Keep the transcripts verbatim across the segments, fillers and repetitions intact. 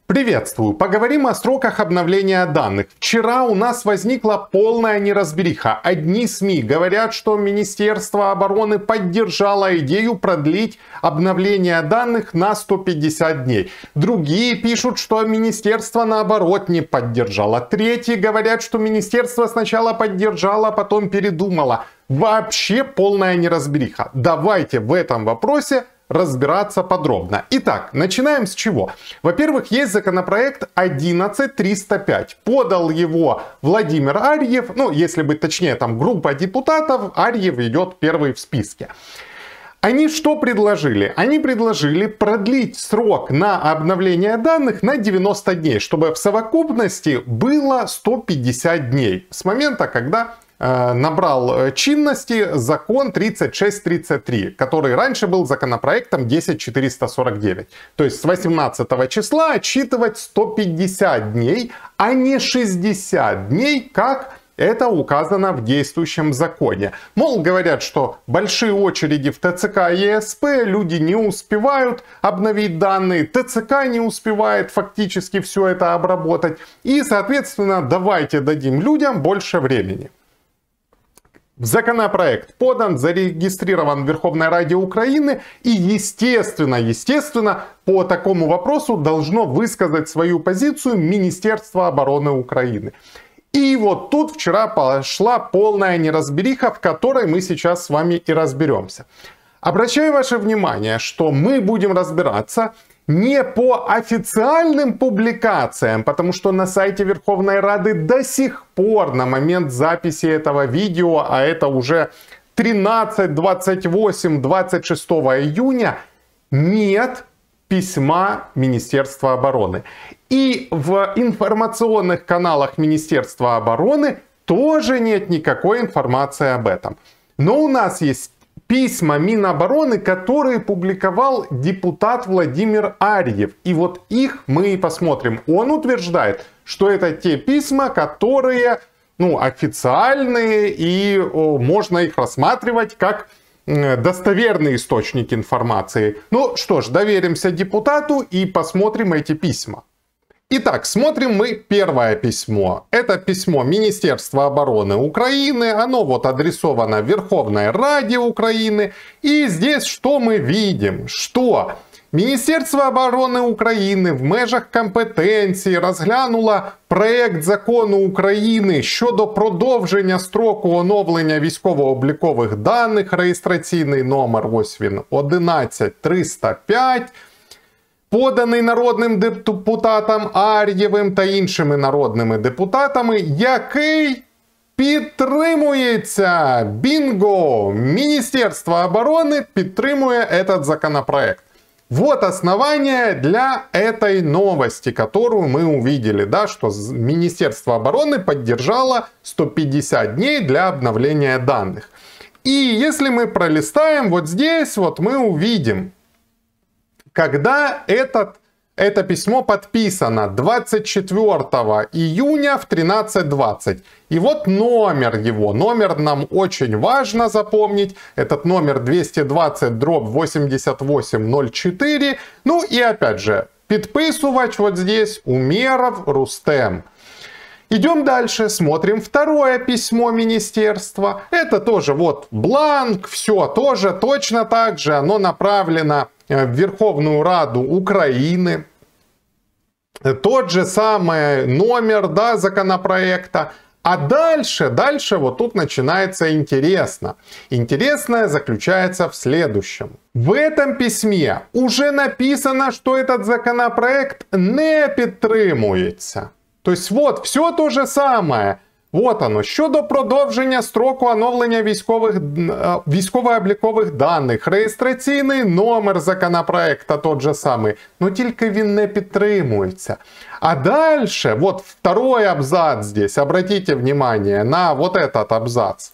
Приветствую! Поговорим о сроках обновления данных. Вчера у нас возникла полная неразбериха. Одни СМИ говорят, что Министерство обороны поддержало идею продлить обновление данных на сто пятьдесят дней. Другие пишут, что Министерство наоборот не поддержало. Третьи говорят, что Министерство сначала поддержало, а потом передумало. Вообще полная неразбериха. Давайте в этом вопросе разбираться подробно. Итак, начинаем с чего? Во-первых, есть законопроект одиннадцать триста пять. Подал его Владимир Арьев. Ну, если быть точнее, там группа депутатов. Арьев идет первый в списке. Они что предложили? Они предложили продлить срок на обновление данных на девяносто дней, чтобы в совокупности было сто пятьдесят дней с момента, когда набрал чинности закон тридцать шесть тридцать три, который раньше был законопроектом десять четыреста сорок девять. То есть с восемнадцатого числа отсчитывать сто пятьдесят дней, а не шестьдесят дней, как это указано в действующем законе. Мол, говорят, что большие очереди в ТЦК и ЕСП, люди не успевают обновить данные, ТЦК не успевает фактически все это обработать. И, соответственно, давайте дадим людям больше времени. Законопроект подан, зарегистрирован в Верховной Раде Украины, и естественно, естественно, по такому вопросу должно высказать свою позицию Министерство обороны Украины. И вот тут вчера пошла полная неразбериха, в которой мы сейчас с вами и разберемся. Обращаю ваше внимание, что мы будем разбираться не по официальным публикациям, потому что на сайте Верховной Рады до сих пор на момент записи этого видео, а это уже тринадцать, двадцать восемь, двадцать шестого июня, нет письма Министерства обороны. И в информационных каналах Министерства обороны тоже нет никакой информации об этом. Но у нас есть письма Минобороны, которые публиковал депутат Владимир Арьев. И вот их мы и посмотрим. Он утверждает, что это те письма, которые ну, официальные, и о, можно их рассматривать как э, достоверный источник информации. Ну что ж, доверимся депутату и посмотрим эти письма. Итак, смотрим мы первое письмо. Это письмо Министерства обороны Украины. Оно вот адресовано Верховной Раде Украины. И здесь что мы видим? Что Міністерство оборони України в межах компетенції розглянуло проект закону України щодо продовження строку оновлення військово-облікових даних, реєстраційний номер, ось він, одинадцять триста п'ять, поданий народним депутатом Ар'євим та іншими народними депутатами, який підтримується. Бінго! Міністерство обороны підтримує этот законопроект. Вот основание для этой новости, которую мы увидели, да, что Министерство обороны поддержало сто пятьдесят дней для обновления данных. И если мы пролистаем, вот здесь вот мы увидим, когда этот, это письмо подписано двадцать четвёртого июня в тринадцать двадцать. И вот номер его. Номер нам очень важно запомнить. Этот номер двести двадцать дробь восемьдесят восемь ноль четыре. Ну и опять же, підписувач вот здесь Умеров Рустем. Идем дальше, смотрим второе письмо министерства. Это тоже вот бланк, все тоже точно так же. Оно направлено в Верховную Раду Украины. Тот же самый номер, да, законопроекта. А дальше, дальше вот тут начинается интересно. Интересное заключается в следующем. В этом письме уже написано, что этот законопроект не підтримується. То есть вот, все то же самое. Вот оно. Щодо продовження строку оновлення військових, військово-облікових даних, реєстраційний номер законопроекта тот же самый, но тільки він не підтримується. А дальше, вот второй абзац здесь, обратите внимание на вот этот абзац.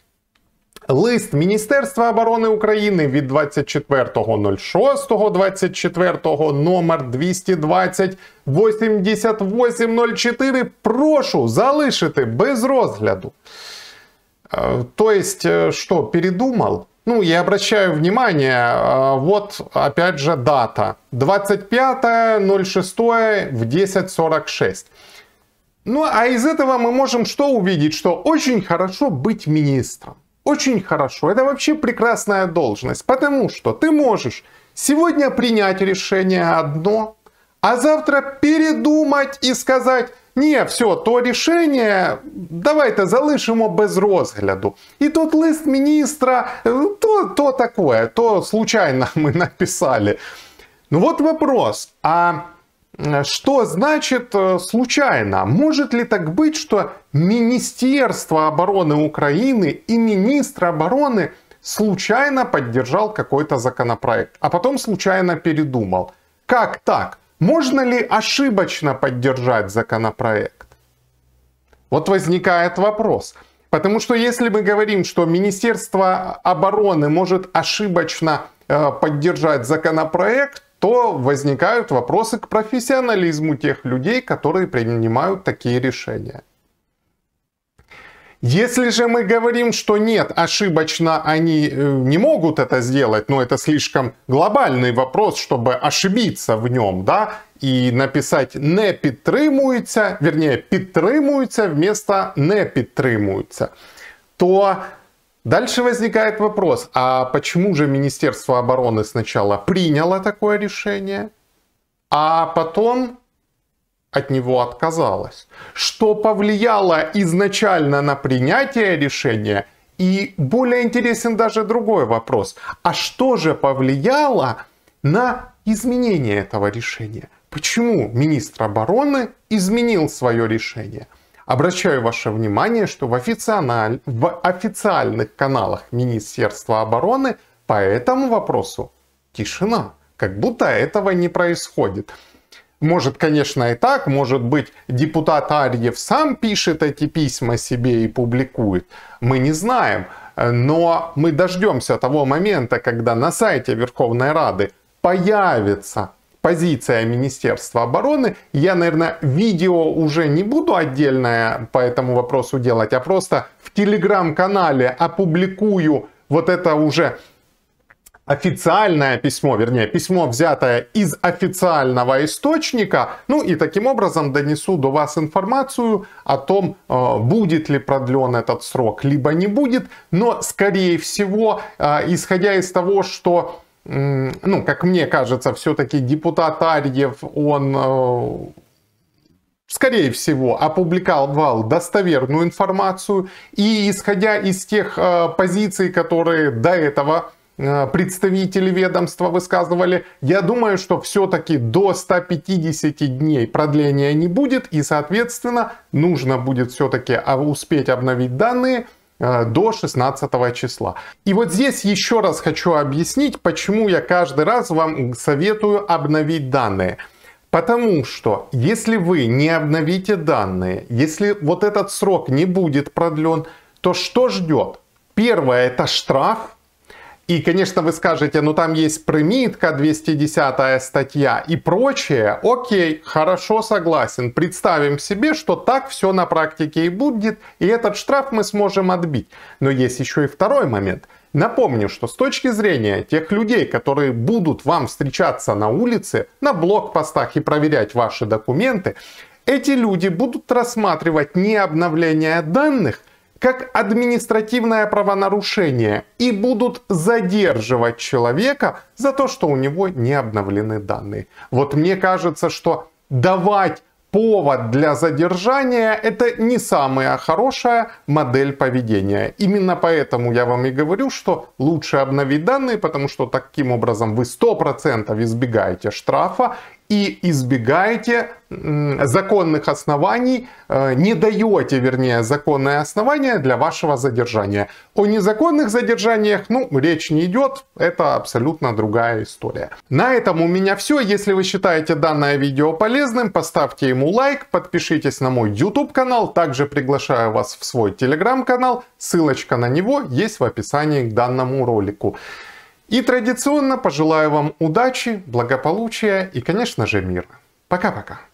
Лист Міністерства оборони України від двадцять четвертого шостого двадцять четвертого номер двісті двадцять вісімдесят вісім нуль чотири прошу залишити без розгляду. То есть, что, передумал? Ну и обращаю внимание, вот опять же дата. двадцать пятое ноль шестое в десять сорок шесть. Ну а из этого мы можем что увидеть? Что очень хорошо быть министром. Очень хорошо. Это вообще прекрасная должность. Потому что ты можешь сегодня принять решение одно, а завтра передумать и сказать: не, все, то решение, давайте залишимо без розгляду. І тут лист міністра, то, то такое, то случайно мы написали. Ну вот вопрос, а что значит случайно? Может ли так быть, что Министерство обороны Украины и министр обороны случайно поддержал какой-то законопроект, а потом случайно передумал? Как так? Можно ли ошибочно поддержать законопроект? Вот возникает вопрос. Потому что если мы говорим, что Министерство обороны может ошибочно э, поддержать законопроект, то возникают вопросы к профессионализму тех людей, которые принимают такие решения. Если же мы говорим, что нет, ошибочно они не могут это сделать, но это слишком глобальный вопрос, чтобы ошибиться в нем, да, и написать «не підтримується», вернее, «підтримується» вместо «не підтримується», то дальше возникает вопрос, а почему же Министерство обороны сначала приняло такое решение, а потом от него отказалась? Что повлияло изначально на принятие решения? И более интересен даже другой вопрос. А что же повлияло на изменение этого решения? Почему министр обороны изменил свое решение? Обращаю ваше внимание, что в, официаль... в официальных каналах Министерства обороны по этому вопросу тишина. Как будто этого не происходит. Может, конечно, и так, может быть, депутат Арьев сам пишет эти письма себе и публикует. Мы не знаем, но мы дождемся того момента, когда на сайте Верховной Рады появится позиция Министерства обороны. Я, наверное, видео уже не буду отдельное по этому вопросу делать, а просто в телеграм-канале опубликую вот это уже официальное письмо, вернее, письмо, взятое из официального источника, ну и таким образом донесу до вас информацию о том, будет ли продлен этот срок, либо не будет, но, скорее всего, исходя из того, что, ну, как мне кажется, все-таки депутат Арьев, он, скорее всего, опубликовал достоверную информацию, и исходя из тех позиций, которые до этого представители ведомства высказывали, я думаю, что все-таки до ста пятидесяти дней продления не будет, и, соответственно, нужно будет все-таки успеть обновить данные до шестнадцатого числа. И вот здесь еще раз хочу объяснить, почему я каждый раз вам советую обновить данные. Потому что если вы не обновите данные, если вот этот срок не будет продлен, то что ждет? Первое — это штраф. И, конечно, вы скажете, ну там есть примитка, двести десятая статья и прочее. Окей, хорошо, согласен. Представим себе, что так все на практике и будет, и этот штраф мы сможем отбить. Но есть еще и второй момент. Напомню, что с точки зрения тех людей, которые будут вам встречаться на улице, на блокпостах и проверять ваши документы, эти люди будут рассматривать не обновление данных как административное правонарушение и будут задерживать человека за то, что у него не обновлены данные. Вот мне кажется, что давать повод для задержания — это не самая хорошая модель поведения. Именно поэтому я вам и говорю, что лучше обновить данные, потому что таким образом вы сто процентов избегаете штрафа и избегаете законных оснований, не даете, вернее, законные основания для вашего задержания. О незаконных задержаниях, ну, речь не идет, это абсолютно другая история. На этом у меня все. Если вы считаете данное видео полезным, поставьте ему лайк, подпишитесь на мой YouTube канал, также приглашаю вас в свой Telegram канал, ссылочка на него есть в описании к данному ролику. И традиционно пожелаю вам удачи, благополучия и, конечно же, мира. Пока-пока.